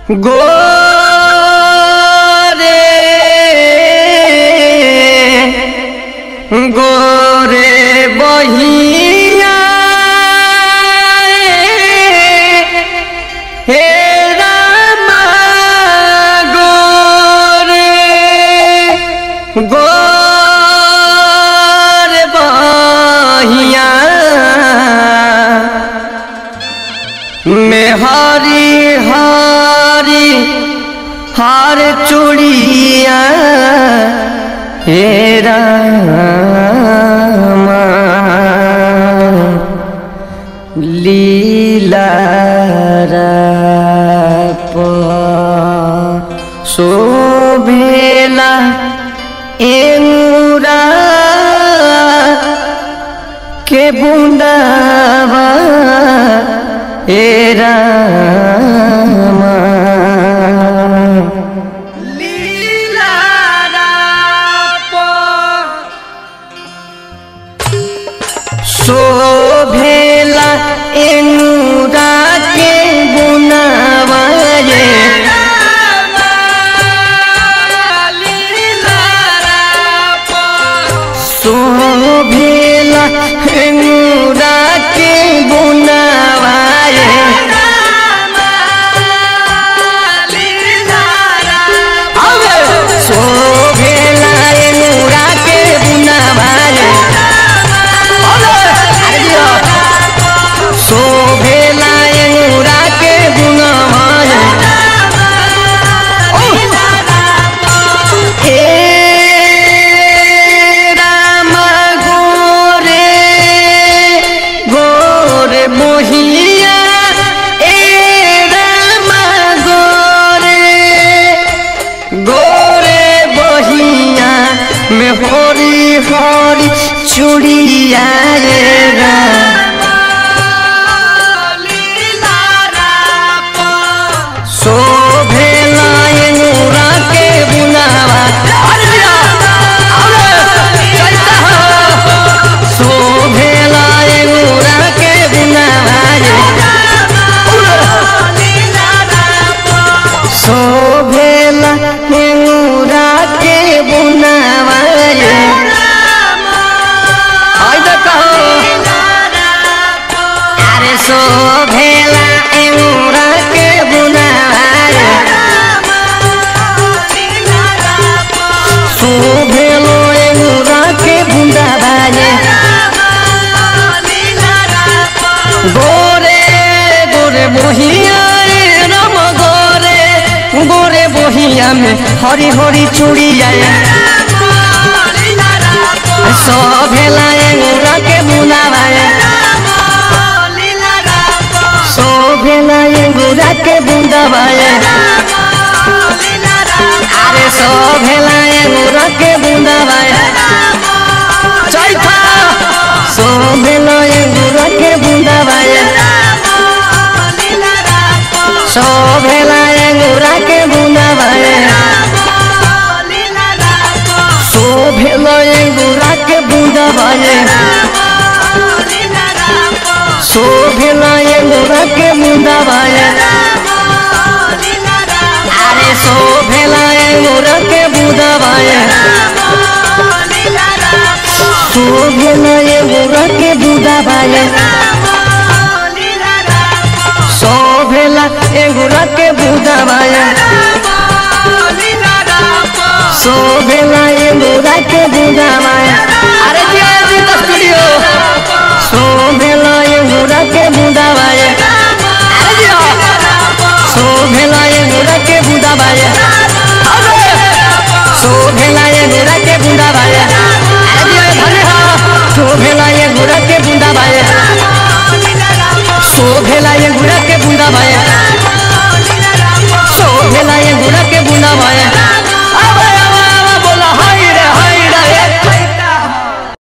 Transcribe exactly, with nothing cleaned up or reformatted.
गोरे गोरे बहिया हे रामा गोरे गोरे बहिया में हरी हरी हार चूड़िया हे रामा लीला शोभेला एमुरा के बुंदावा हे रामा लीला शोभेला एनुरा के बुनावा ये शोभेला एनुरा के बुनावा में हरी हरी चूड़िया शोभेला एनुरा के बुनावा शोभेला एनुरा के बुनावा शोभेला एनुरा के बुनावा शोभेला एनुरा के बुनावा शोभेलो एनुरा के बुनावा गोरे गोरे बोहिया राम गोरे गोरे बोहिया में हरी हरी चूड़िया शोभेला एनुरा के बुनावा शोभेला एनुरा के बुंदावा अरे शोभेला एनुरा के बुंदावा चैथा शोभेला एनुरा के बुंदावा शोभेला एनुरा के बुंदावा शोभेला एनुरा के बुंदावा शोभेला एनुरा के बुंदावा अरे शोभेला एनुरा के बुंदावा शोभेला एनुरा के बुंदावा शोभेला एनुरा के बुंदावा